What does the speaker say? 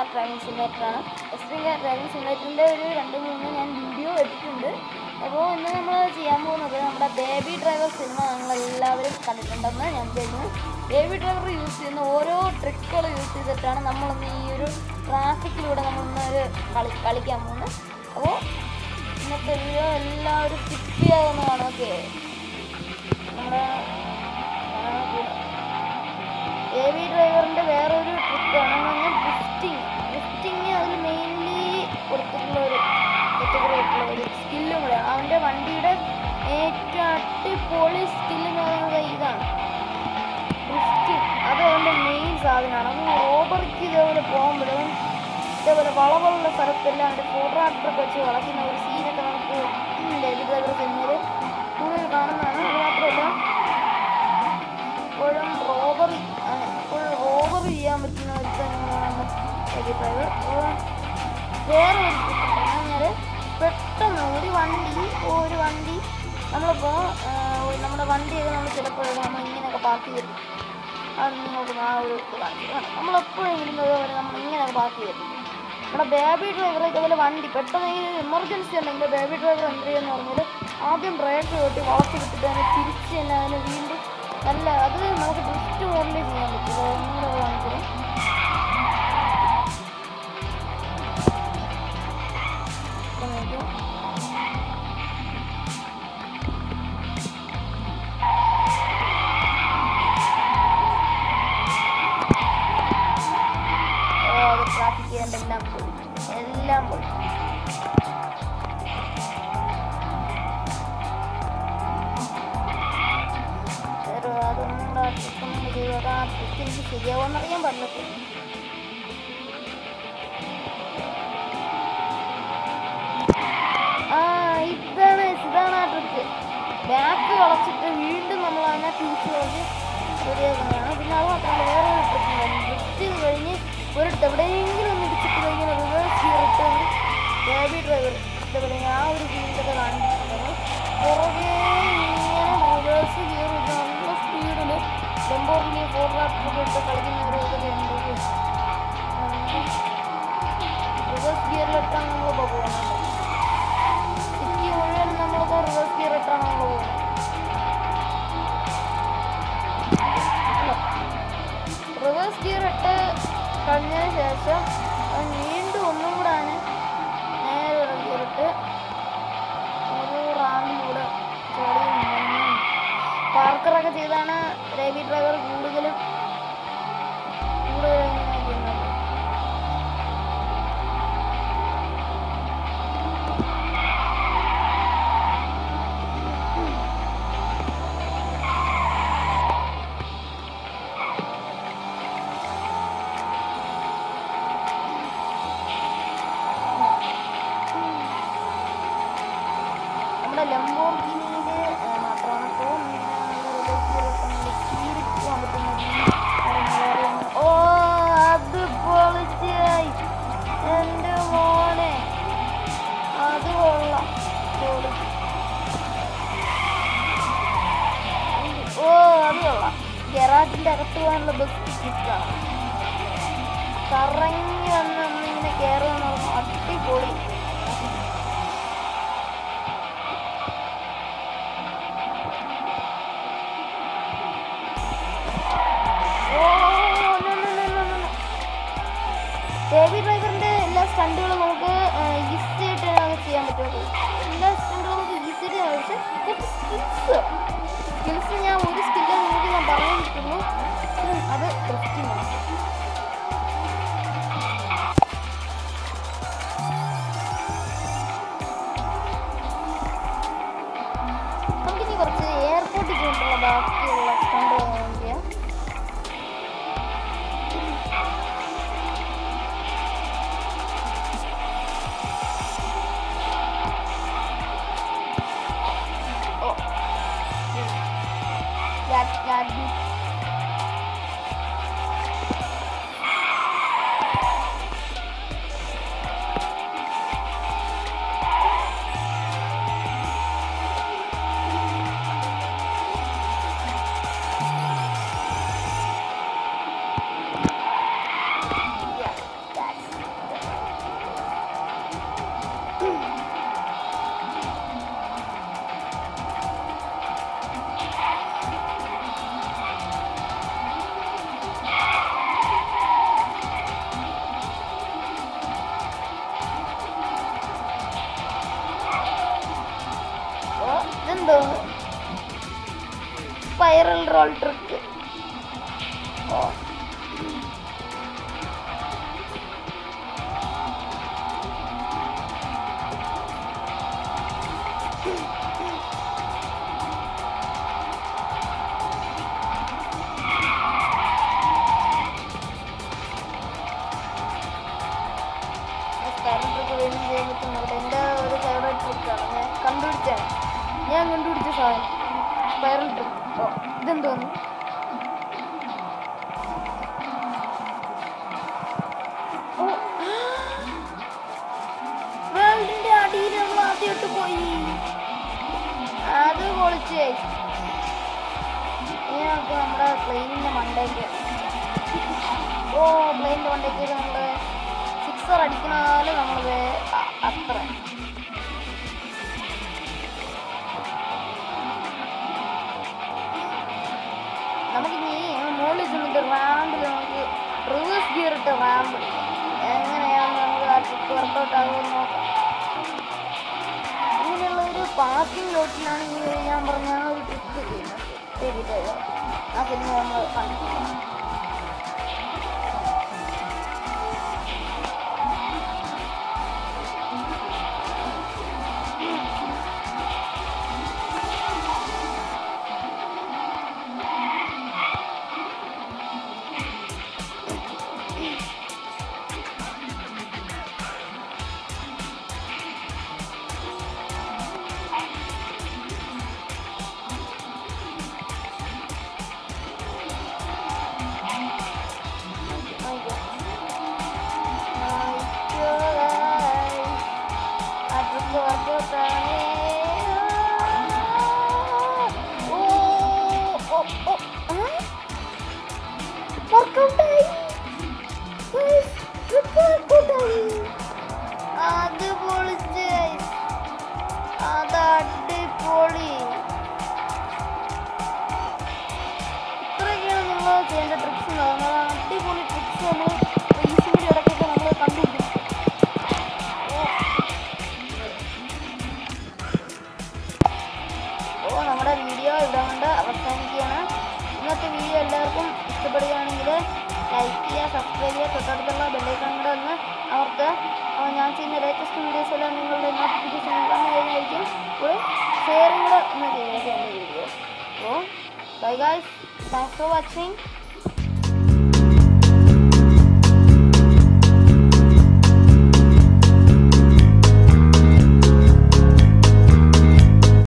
Driving സിമുലേറ്ററാണ്. Extreme car driving സിമുലേറ്ററിൻ്റെ ഒരു 2-3 ഞാൻ വീഡിയോ എടുത്തിട്ടുണ്ട്. അപ്പോൾ ഇന്ന് നമ്മൾ ചെയ്യാൻ പോകുന്നത് നമ്മുടെ ബേബി ഡ്രൈവർ സിനിമ നിങ്ങളെല്ലാവരും കണ്ടിട്ടുണ്ടെന്ന് ഞാൻ വിചാരിക്കുന്നു. ബേബി ഡ്രൈവർ യൂസ് ചെയ്യുന്ന ഓരോ ട്രിക്കുകൾ യൂസ് ചെയ്തിട്ടാണ് നമ്മളിന്ന് ഈ ഒരു ട്രാഫിക്കിലൂടെ നമ്മളിന്നൊരു കളിക്കാൻ പോകുന്നത്. അപ്പോൾ ഇന്നത്തെ വീഡിയോ എല്ലാവരും സ്കിപ്പ് ചെയ്യാവുന്ന കാണും. ഓക്കെ, നമ്മുടെ ബേബി ഡ്രൈവറിൻ്റെ വേറൊരു ട്രിക്കാണ് ഡ്രിഫ്റ്റിങ്. അതിൽ മെയിൻലി കൊടുത്തിട്ടുള്ള ഒരു കാറ്റഗറി ആയിട്ടുള്ള ഒരു സ്കില്ലും കൂടെയാണ്. അവൻ്റെ വണ്ടിയുടെ ഏറ്റവും അടിപൊളി സ്കില്ലെന്ന് പറയുന്നത് ഇതാണ്, ഡ്രിഫ്റ്റിങ്. അത് അവൻ്റെ മെയിൻ സാധനമാണ്. അത് ഓവർക്ക് ഇതേപോലെ പോകുമ്പോഴും ഇതേപോലെ വളവുള്ള സ്ഥലത്തെല്ലാം അവൻ്റെ ഫോട്ടോഗ്രാഫറൊക്കെ വെച്ച് വളയ്ക്കുന്ന ഒരു സീനൊക്കെ നമുക്ക് ബേബി ഡ്രൈവർ സിനിമയിൽ കൂടുതൽ കാണുന്നതാണ്. അത് മാത്രമല്ല എപ്പോഴും റോബറി ചെയ്യാൻ പറ്റുന്ന ഒരു സ്ഥലങ്ങളാണ് ബേബി ഡ്രൈവർ. വേറെ ഒരു പറഞ്ഞാൽ പെട്ടെന്ന് ഒരു വണ്ടി നമ്മളിപ്പോൾ നമ്മുടെ വണ്ടിയൊക്കെ നമ്മൾ ചിലപ്പോഴൊക്കെ നമ്മൾ ഇങ്ങനെയൊക്കെ പാർക്ക് ചെയ്തിട്ട് അത് നിങ്ങൾക്ക് ആ ഒരു ഇത് കാണിക്കും. നമ്മളെപ്പോഴെങ്കിലും നമ്മൾ ഇങ്ങനെയൊക്കെ പാർക്ക് ചെയ്തിട്ട് നമ്മുടെ ബേബി ഡ്രൈവർ ഇതുപോലെ വണ്ടി പെട്ടെന്ന് ഈ എമർജൻസി ഉണ്ടെങ്കിൽ ബേബി ഡ്രൈവർ എന്ത് ചെയ്യുമെന്ന് പറഞ്ഞാൽ ആദ്യം ബ്രേക്ക് കെട്ടി വളച്ച് വിട്ടിട്ട് അതിനെ തിരിച്ച് തന്നെ അതിന് വീണ്ടും നല്ല അത് നമുക്ക് ഡ്രിഫ്റ്റ് മോഡിൽ ചെയ്യാൻ പറ്റും. നിങ്ങളത് കാണിച്ചത് ട്രാഫിക് ചെയ്യേണ്ട എല്ലാം പോയി. അതൊന്നും എനിക്ക് ശരിയാവുമെന്നറിയാൻ പറഞ്ഞിട്ടില്ല. ഇതാണ് ആ ട്രിക്ക്. ബാക്ക് വളച്ചിട്ട് വീണ്ടും നമ്മൾ അതിനെ തിരിച്ച് കളഞ്ഞ് ശരിയാക്കുന്നതാണ്. പിന്നെ അത് മാത്രമല്ല വേറൊരു ട്രിക്ക് ഡ്രിഫ്റ്റ് കഴിഞ്ഞ് ഒരിടത്ത് എവിടെയെങ്കിലും ഒന്ന് ഇടിച്ചിട്ട് കഴിഞ്ഞാൽ റിവേഴ്സ് ഗിയറിട്ട് ബേബി ഡ്രൈവർ ഇതേപോലെ ആ ഒരു ഫീൽഡൊക്കെ കാണിച്ചിട്ടുണ്ടായിരുന്നു. പുറകെ ഇങ്ങനെ റിവേഴ്സ് ഗിയർ നല്ല സ്പീഡിൽ ടെമ്പോറിലി ഫോട്ടോഗ്രാഫറൊക്കെ ഇട്ട് കളിക്കുന്നവരൊക്കെ ഉണ്ട്. റിവേഴ്സ് ഗിയറിലിട്ടാണ് നമ്മളിപ്പോൾ പോകുന്നത്. സിറ്റി മുഴുവൻ നമ്മളിപ്പോൾ റിവേഴ്സ് ഗിയറിട്ടാണ് നമ്മൾ പോകുന്നത്. റിവേഴ്സ് ഗിയർ ഇട്ട് കഴിഞ്ഞതിന് ശേഷം വീണ്ടും ഒന്നും കൂടെ നേരെ ഗിയറിട്ട് ഒരു റാമ്പിലൂടെ പാർക്കറൊക്കെ ചെയ്താണ് ബേബി ഡ്രൈവർ കൂടുതലും ഇങ്ങനെ ചെയ്യുന്നത്. നമ്മുടെ ലംബോർഗിനിയുടെ മാത്രമാണ് പോകാൻ പറ്റുന്നത്. ഓ അത് പൊളിച്ചായി എൻ്റെ മോനെ, അത് കൊള്ളാം. ഓ അത് കൊള്ളാം. ഗറാജിൻ്റെ അകത്ത് പോകാനുള്ള ബെസ്റ്റ് ട്രിക്കാണ്. കറങ്ങി വന്ന് നമ്മളിങ്ങനെ കയറുമെന്ന് പറഞ്ഞു അടിപൊളി. ബേബി ഡ്രൈവറിൻ്റെ എല്ലാ സ്റ്റണ്ടുകളും നമുക്ക് ഈസി ആയിട്ട് ചെയ്യാൻ പറ്റും. എല്ലാ സ്റ്റണ്ടുകളും നമുക്ക് ഈസി ആയിട്ട് ചെയ്യാൻ പറ്റും. സ്കിൽസ് ഞാൻ ഒരു സ്കില്ല് നിങ്ങൾക്ക് ഞാൻ പറഞ്ഞിരിക്കുന്നു, അത് ഡ്രിഫ്റ്റിംഗ്. നമുക്കിനി കുറച്ച് എയർപോർട്ടിൽ പോയിട്ടുള്ള ബാക്കിയുള്ള സ്റ്റണ്ടുകൾ ചെയ്യാം. ഇതെന്തോ സ്പൈറൽ റോൾ ട്രിക്ക്. ഓ എൻ്റെ ഒരു ഫേവറേറ്റ് ട്രിക്കാണ്. ഞാൻ കണ്ടുപിടിച്ച സാധനം സ്പൈറൽ ട്രിക്ക്. ഓ ഇതെന്തോന്നു വേൾഡിന്റെ അടിയിൽ നമ്മൾ ആദ്യമായിട്ട് പോയി. അത് പൊളിച്ച് ഇനി നമുക്ക് നമ്മുടെ പ്ലെയിനിന്റെ മണ്ടയ്ക്ക് പ്ലെയിനിന്റെ മണ്ടയ്ക്ക് നമ്മള് സിക്സർ അടിക്കണാല് നമ്മള് അത്ര നമുക്കിനി മുകളിൽ ചെന്നിട്ട് റാമ്പിൽ നമുക്ക് റിവേഴ്സ് ഗിയർ ഇട്ട് റാമ്പ് എങ്ങനെയാണ് നമുക്ക് ആ ട്രിക്ക് വർക്കൗട്ട് ആകുമെന്ന് നോക്കാം. ഇങ്ങനെയുള്ള ഒരു പാർക്കിംഗ് ലോട്ടിലാണ് ഈ ഞാൻ പറഞ്ഞ ഒരു ട്രിക്ക് ചെയ്യുന്നത്. ആ സിനിമ നമ്മൾ കണ്ടിട്ടില്ല. അത് പൊളിച്ച് അത് അടിപൊളി. ഇത്രയൊക്കെയാണ് നമ്മൾ ചെയ്യേണ്ട ട്രിക്സ്. അടിപൊളി ട്രിക്സ് നമ്മൾ ഈസിയുടെ ഇടയ്ക്കൊക്കെ നമ്മൾ കണ്ടുപിടിക്കും. നമ്മുടെ വീഡിയോ ഇവിടെ കൊണ്ട് അവസാനിക്കുകയാണ്. ഇന്നത്തെ വീഡിയോ എല്ലാവർക്കും ഇഷ്ടപ്പെടുകയാണെങ്കിൽ ലൈക്ക് ചെയ്യുക, സബ്സ്ക്രൈബ് ചെയ്യുക, തൊട്ടടുത്തുള്ള ബെല്ലൈക്കൺ കൂടെ ഒന്ന് അവർക്ക് ഞാൻ ചെയ്യുന്ന ലേറ്റസ്റ്റ് വീഡിയോസ് എല്ലാം നിങ്ങളുടെ നോട്ടിഫിക്കേഷൻ വരുന്നതായിരിക്കും. ഒരു ഷെയറും കൂടെ ഒന്ന് ചെയ്യുക എൻ്റെ video. Bye guys, thanks for watching.